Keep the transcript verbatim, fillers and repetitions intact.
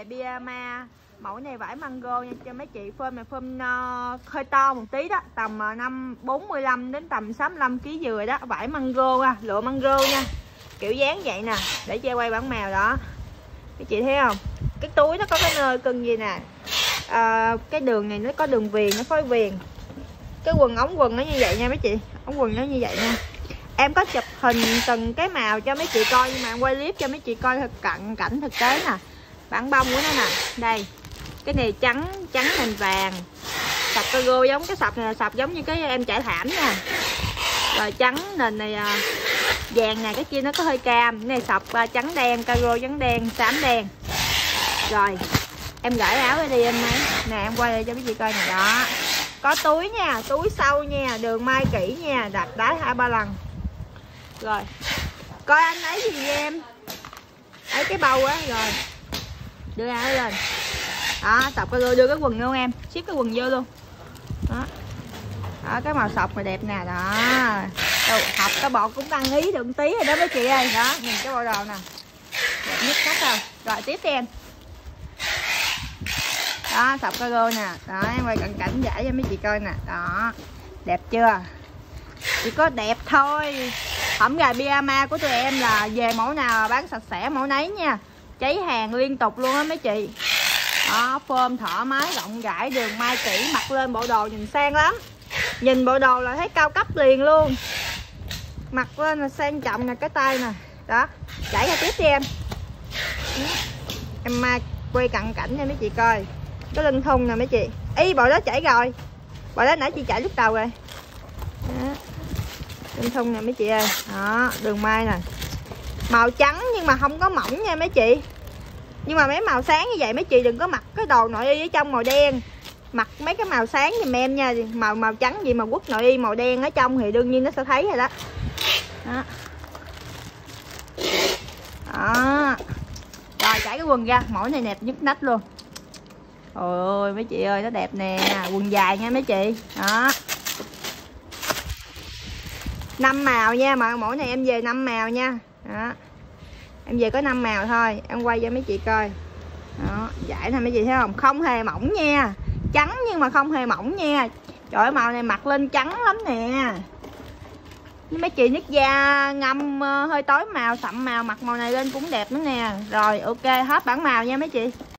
về pyjama. Mẫu này vải mango nha cho mấy chị. Phơm này phơm uh, hơi to một tí đó, tầm uh, năm bốn mươi lăm đến tầm sáu mươi lăm ký dừa đó. Vải mango à, lụa mango nha. Kiểu dáng vậy nè, để cho quay bản màu đó. Mấy chị thấy không? Cái túi nó có cái nơi cưng gì nè. À, cái đường này nó có đường viền, nó phối viền. Cái quần ống quần nó như vậy nha mấy chị. Ống quần nó như vậy nha. Em có chụp hình từng cái màu cho mấy chị coi, nhưng mà em quay clip cho mấy chị coi thực cận cảnh thực tế nè. Bản bông của nó nè. Đây. Cái này trắng, trắng nền vàng. Sọc cargo giống cái sọc này là sọc giống như cái em trải thảm nha. Rồi trắng nền này à, vàng nè, cái kia nó có hơi cam. Cái này sọc à, trắng đen, cargo trắng đen, xám đen. Rồi em gửi áo ra đi em ấy. Nè em quay lại cho mấy chị coi nè đó. Có túi nha, túi sâu nha, đường may kỹ nha, đặt đáy hai ba lần. Rồi coi anh ấy gì vậy em, ấy cái bầu á. Rồi đưa áo lên đó, sọc cargo, đưa cái quần luôn em, ship cái quần vô luôn đó. Đó cái màu sọc này đẹp nè đó. Đồ, học cái bọt cũng đăng ý được tí rồi đó mấy chị ơi. Đó nhìn cái bộ đồ nè, đẹp nhất khách không. Rồi tiếp theo đó, sọc cargo nè đó, em quay cận cảnh giải cho mấy chị coi nè đó, đẹp chưa? Chỉ có đẹp thôi. Hổng gà pyjama của tụi em là về mẫu nào bán sạch sẽ mẫu nấy nha, cháy hàng liên tục luôn á mấy chị. Đó, phơm thoải mái rộng rãi, đường may kỹ, mặc lên bộ đồ nhìn sang lắm. Nhìn bộ đồ là thấy cao cấp liền luôn, mặc lên là sang trọng nè, cái tay nè đó. Chảy ra tiếp đi em. Em mai quay cận cảnh cho mấy chị coi cái lưng thun nè mấy chị. Ý bộ đó chảy rồi, bộ đó nãy chị chạy lúc đầu rồi đó. Lưng thun nè mấy chị ơi đó, đường may nè, màu trắng nhưng mà không có mỏng nha mấy chị. Nhưng mà mấy màu sáng như vậy mấy chị đừng có mặc cái đồ nội y ở trong màu đen, mặc mấy cái màu sáng giùm em nha. Màu màu trắng gì mà quất nội y màu đen ở trong thì đương nhiên nó sẽ thấy rồi đó. Đó, đó. Rồi chảy cái quần ra, mẫu này đẹp nhất nách luôn. Ôi mấy chị ơi nó đẹp nè, quần dài nha mấy chị. Đó, năm màu nha, mà mẫu này em về năm màu nha. Đó, em về có năm màu thôi, em quay cho mấy chị coi. Đó, giải nè mấy chị thấy không, không hề mỏng nha, trắng nhưng mà không hề mỏng nha. Trời ơi màu này mặc lên trắng lắm nè. Mấy chị nước da ngâm hơi tối màu, sậm màu, mặc màu này lên cũng đẹp nữa nè. Rồi ok, hết bản màu nha mấy chị.